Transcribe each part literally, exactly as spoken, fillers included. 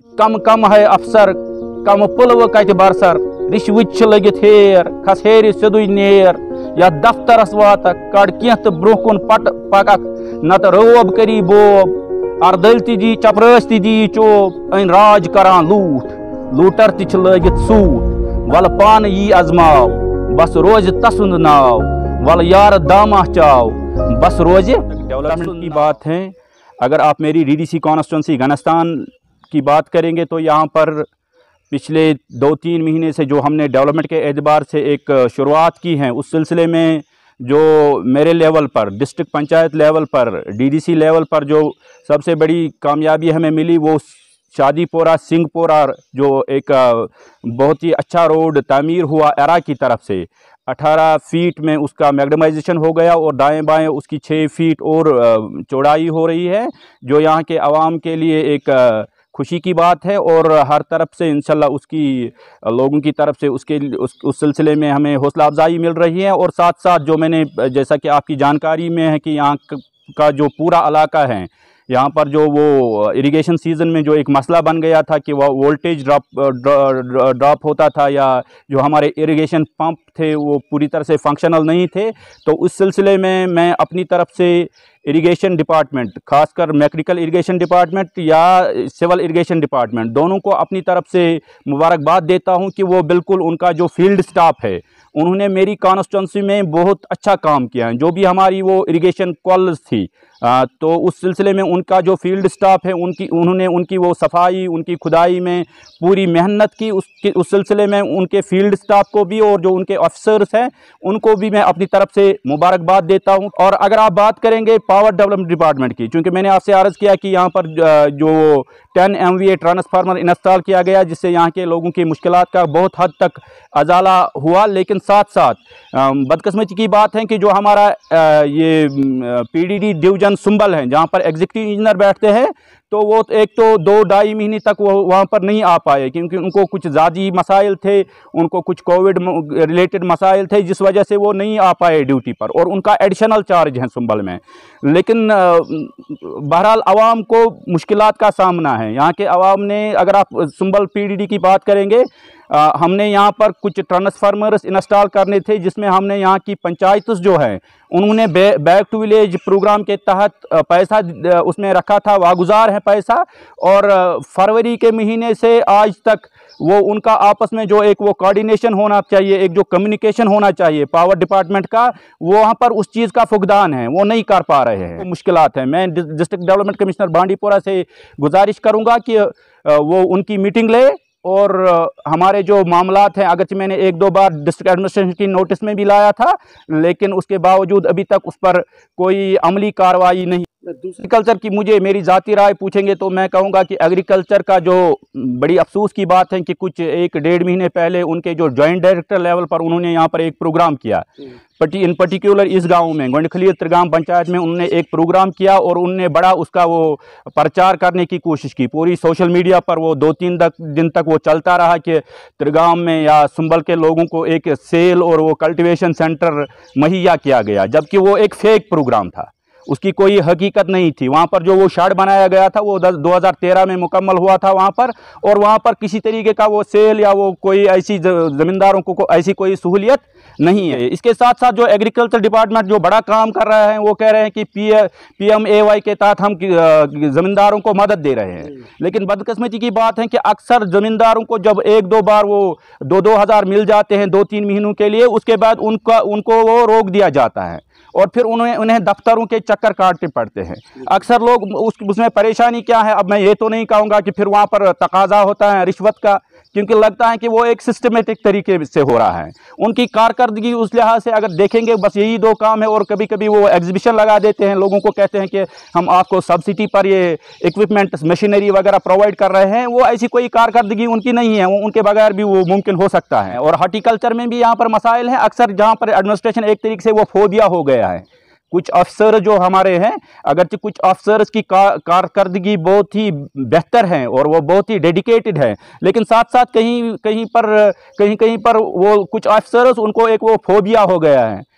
कम कम है अफसर कम पुलव कत बरसर रिश विच लगित हेर खस हेर सिदु नेर या दफ्तरस वात कड़ कह तो ब्रोह कुन पट पकक नत रोब करी बोब अर्दल ती चपरस ती चोब अन राज करान लूट लूटर ति लगित सूट वल पान यी अजमाव बस रोज तसुंद नाव वल यार दामा चाव बस रोज डेवलपमेंट की बात है। अगर आप मेरी डीडीसी कॉन्स्टिट्यूंसी घनस्तान की बात करेंगे तो यहाँ पर पिछले दो तीन महीने से जो हमने डेवलपमेंट के एतबार से एक शुरुआत की है, उस सिलसिले में जो मेरे लेवल पर डिस्ट्रिक्ट पंचायत लेवल पर डीडीसी लेवल पर जो सबसे बड़ी कामयाबी हमें मिली वो शादीपोरा सिंहपोरा जो एक बहुत ही अच्छा रोड तामीर हुआ एरा की तरफ से अठारह फीट में उसका मैग्डमाइजेशन हो गया और दाएं बाएं उसकी छः फीट और चौड़ाई हो रही है, जो यहाँ के आवाम के लिए एक खुशी की बात है। और हर तरफ से इंशाल्लाह उसकी लोगों की तरफ से उसके उस, उस सिलसिले में हमें हौसला अफजाई मिल रही है। और साथ साथ जो मैंने जैसा कि आपकी जानकारी में है कि यहाँ का जो पूरा इलाका है, यहाँ पर जो वो इरिगेशन सीज़न में जो एक मसला बन गया था कि वह वोल्टेज ड्रॉप ड्रॉप होता था या जो हमारे इरिगेशन पंप थे वो पूरी तरह से फंक्शनल नहीं थे, तो उस सिलसिले में मैं अपनी तरफ से इरिगेशन डिपार्टमेंट, खासकर मैकेनिकल इरिगेशन डिपार्टमेंट या सिविल इरिगेशन डिपार्टमेंट, दोनों को अपनी तरफ से मुबारकबाद देता हूं कि वो बिल्कुल उनका जो फील्ड स्टाफ है उन्होंने मेरी कॉन्स्टिट्यूंसी में बहुत अच्छा काम किया है। जो भी हमारी वो इरिगेशन कॉल्स थी आ, तो उस सिलसिले में उनका जो फील्ड स्टाफ है उनकी उन्होंने उनकी वो सफाई उनकी खुदाई में पूरी मेहनत की। उसके उस सिलसिले में उनके फील्ड स्टाफ को भी और जो उनके ऑफिसर्स हैं उनको भी मैं अपनी तरफ से मुबारकबाद देता हूं। और अगर आप बात करेंगे पावर डेवलपमेंट डिपार्टमेंट की, चूँकि मैंने आपसे अर्ज़ किया कि यहाँ पर जो ten M V A transformer install किया गया जिससे यहाँ के लोगों की मुश्किलात का बहुत हद तक अजाला हुआ, लेकिन साथ साथ बदकिस्मती की बात है कि जो हमारा ये P D D division Sumbal है जहाँ पर एग्जीक्यूटिव इंजीनियर बैठते हैं, तो वो एक तो दो ढाई महीने तक वो वहाँ पर नहीं आ पाए क्योंकि उनको कुछ ज़ाती मसाइल थे, उनको कुछ कोविड रिलेटेड मसाइल थे, जिस वजह से वो नहीं आ पाए ड्यूटी पर और उनका एडिशनल चार्ज है सुंबल में। लेकिन बहरहाल आवाम को मुश्किलात का सामना है। यहाँ के आवाम ने, अगर आप सुंबल पीडीडी की बात करेंगे, आ, हमने यहाँ पर कुछ ट्रांसफार्मर्स इंस्टॉल करने थे जिसमें हमने यहाँ की पंचायत जो है उन्होंने बैक टू विलेज प्रोग्राम के तहत पैसा उसमें रखा था, वागुजार है पैसा। और फरवरी के महीने से आज तक वो उनका आपस में जो एक वो कोऑर्डिनेशन होना चाहिए, एक जो कम्युनिकेशन होना चाहिए पावर डिपार्टमेंट का, वो वहाँ पर उस चीज़ का फुकदान है, वो नहीं कर पा रहे हैं, मुश्किलात हैं। मैं डिस्ट्रिक्ट डेवलपमेंट कमिश्नर बांडीपोरा से गुजारिश करूँगा कि वो उनकी मीटिंग ले और हमारे जो मामलात हैं, अगरचे मैंने एक दो बार डिस्ट्रिक्ट एडमिनिस्ट्रेशन की नोटिस में भी लाया था, लेकिन उसके बावजूद अभी तक उस पर कोई अमली कार्रवाई नहीं। एग्रीकल्चर की मुझे मेरी ज़ाती राय पूछेंगे तो मैं कहूँगा कि एग्रीकल्चर का जो बड़ी अफसोस की बात है कि कुछ एक डेढ़ महीने पहले उनके जो जॉइंट डायरेक्टर लेवल पर उन्होंने यहाँ पर एक प्रोग्राम किया, पटी इन पर्टिकुलर इस गांव में गोंडखली त्रिगाम पंचायत में उन्होंने एक प्रोग्राम किया और उनने बड़ा उसका वो प्रचार करने की कोशिश की। पूरी सोशल मीडिया पर वो दो तीन दिन तक वो चलता रहा कि त्रिगाम में या सुंबल के लोगों को एक सेल और वो कल्टीवेशन सेंटर मुहैया किया गया, जबकि वो एक फेक प्रोग्राम था, उसकी कोई हकीकत नहीं थी। वहाँ पर जो वो शार्ड बनाया गया था वो दो हज़ार तेरह में मुकम्मल हुआ था वहाँ पर, और वहाँ पर किसी तरीके का वो सेल या वो कोई ऐसी ज़मींदारों को, को ऐसी कोई सहूलियत नहीं है। इसके साथ साथ जो एग्रीकल्चर डिपार्टमेंट जो बड़ा काम कर रहा है वो कह रहे हैं कि P P M A Y के तहत हम ज़मींदारों को मदद दे रहे हैं, लेकिन बदकिस्मती की बात है कि अक्सर ज़मींदारों को जब एक दो बार वो दो दो हज़ार मिल जाते हैं दो तीन महीनों के लिए, उसके बाद उनका उनको वो रोक दिया जाता है और फिर उन्हें उन्हें दफ्तरों के चक्कर काटने पड़ते हैं। अक्सर लोग उस उसमें परेशानी क्या है, अब मैं ये तो नहीं कहूँगा कि फिर वहाँ पर तकाजा होता है रिश्वत का, क्योंकि लगता है कि वो एक सिस्टमेटिक तरीके से हो रहा है। उनकी कारकर्दगी उस लिहाज से अगर देखेंगे बस यही दो काम है, और कभी कभी वो एग्जीबिशन लगा देते हैं, लोगों को कहते हैं कि हम आपको सब्सिडी पर ये इक्विपमेंट मशीनरी वगैरह प्रोवाइड कर रहे हैं, वो ऐसी कोई कारकर्दगी उनकी नहीं है, वो उनके बगैर भी वो मुमकिन हो सकता है। और हॉर्टिकल्चर में भी यहाँ पर मसाइल हैं, अक्सर जहाँ पर एडमिनिस्ट्रेशन एक तरीके से वो फोबिया हो गया है। कुछ अफसर जो हमारे हैं, अगरचे कुछ अफसर्स की कारकर्दगी बहुत ही बेहतर है और वो बहुत ही डेडिकेटेड है, लेकिन साथ साथ कहीं कहीं पर कहीं कहीं पर वो कुछ अफसर्स उनको एक वो फोबिया हो गया है,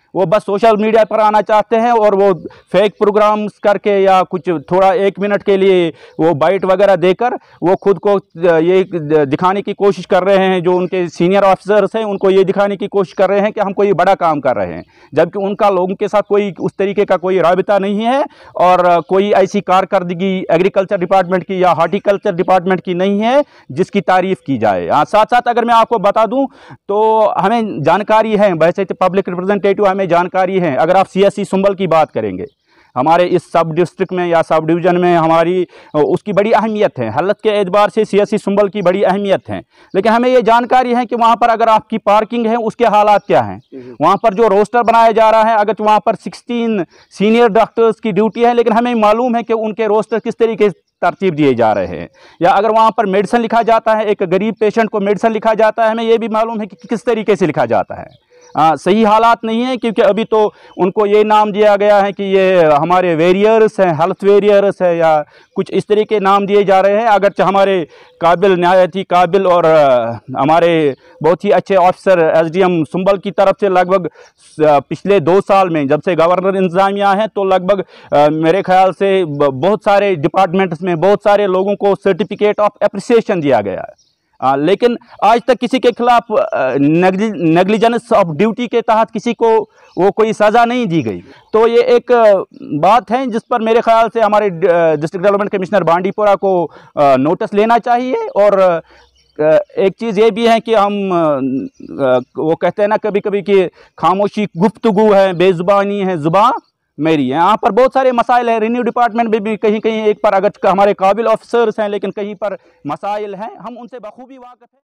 वो बस सोशल मीडिया पर आना चाहते हैं और वो फेक प्रोग्राम्स करके या कुछ थोड़ा एक मिनट के लिए वो बाइट वगैरह देकर वो खुद को ये दिखाने की कोशिश कर रहे हैं, जो उनके सीनियर ऑफिसर्स हैं उनको ये दिखाने की कोशिश कर रहे हैं कि हम कोई बड़ा काम कर रहे हैं, जबकि उनका लोगों के साथ कोई उस तरीके का कोई राबिता नहीं है और कोई ऐसी कारकर्दगी एग्रीकल्चर डिपार्टमेंट की या हार्टिकल्चर डिपार्टमेंट की नहीं है जिसकी तारीफ़ की जाए। हाँ, साथ साथ अगर मैं आपको बता दूं तो हमें जानकारी है, वैसे तो पब्लिक रिप्रेजेंटेटिव हमें जानकारी है, अगर आप सी एस सी सुंबल की बात करेंगे हमारे इस सब डिस्ट्रिक्ट में या सब डिवीज़न में हमारी उसकी बड़ी अहमियत है, हालत के एतबार से सी एस सी सुंबल की बड़ी अहमियत है। लेकिन हमें ये जानकारी है कि वहाँ पर अगर आपकी पार्किंग है उसके हालात क्या हैं, वहाँ पर जो रोस्टर बनाया जा रहा है, अगर तो वहाँ पर सिक्सटीन सीनियर डॉक्टर्स की ड्यूटी है, लेकिन हमें मालूम है कि उनके रोस्टर किस तरीके से तरतीब दिए जा रहे हैं, या अगर वहाँ पर मेडिसिन लिखा जाता है, एक गरीब पेशेंट को मेडिसिन लिखा जाता है, हमें ये भी मालूम है कि किस तरीके से लिखा जाता है। आ, सही हालात नहीं है, क्योंकि अभी तो उनको ये नाम दिया गया है कि ये हमारे वेरियर्स हैं, हेल्थ वेरियर्स है या कुछ इस तरह के नाम दिए जा रहे हैं। अगरचे हमारे काबिल न्यायती काबिल और आ, हमारे बहुत ही अच्छे officer S D M Sumbal की तरफ से लगभग पिछले दो साल में जब से गवर्नर इंतजामिया है तो लगभग आ, मेरे ख्याल से बहुत सारे डिपार्टमेंट्स में बहुत सारे लोगों को सर्टिफिकेट ऑफ अप्रिसिएशन दिया गया है। आ, लेकिन आज तक किसी के खिलाफ नेग्लिजेंस ऑफ ड्यूटी के तहत किसी को वो कोई सज़ा नहीं दी गई। तो ये एक बात है जिस पर मेरे ख्याल से हमारे डिस्ट्रिक्ट डेवलपमेंट कमिश्नर बांडीपुरा को नोटिस लेना चाहिए। और एक चीज़ ये भी है कि हम वो कहते हैं ना कभी कभी कि खामोशी गुफ्तगू है, बेज़ुबानी है, ज़ुबान मेरी है। यहाँ पर बहुत सारे मसाइल हैं, रेवेन्यू डिपार्टमेंट में भी कहीं कहीं एक पर अगर हमारे काबिल ऑफिसर्स हैं लेकिन कहीं पर मसाइल हैं, हम उनसे बखूबी वाकिफ़ हैं।